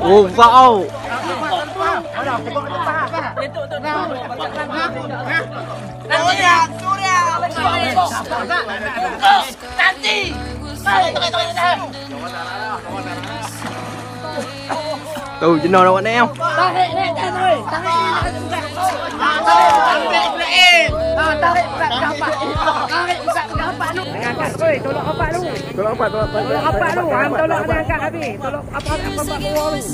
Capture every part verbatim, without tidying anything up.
Oh, wow. Tuh, jenuh đâu anh em. Angkat oi, tolong opak lu. Tolong apa? Tolong apa? Tolong opak lu. Ham tolong dia angkat habis. Tolong apa apa apa keluar lu.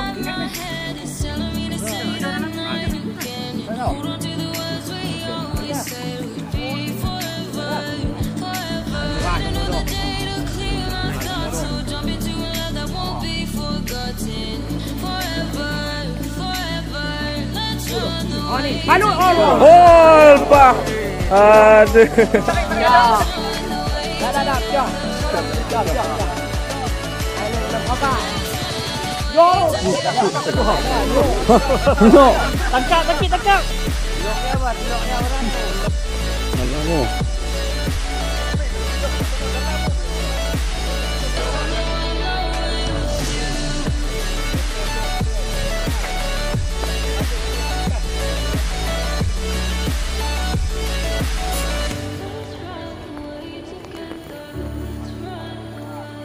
Oh ni, balut oh. Oh, Pak. Aduh. Ya. Dah dah dah, jom. Jom jom. Ayo, apa? Yo. Yo. Tangkap, tangkap, tangkap. Loknya apa? Loknya orang. Mana?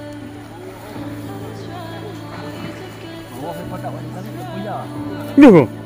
Duh.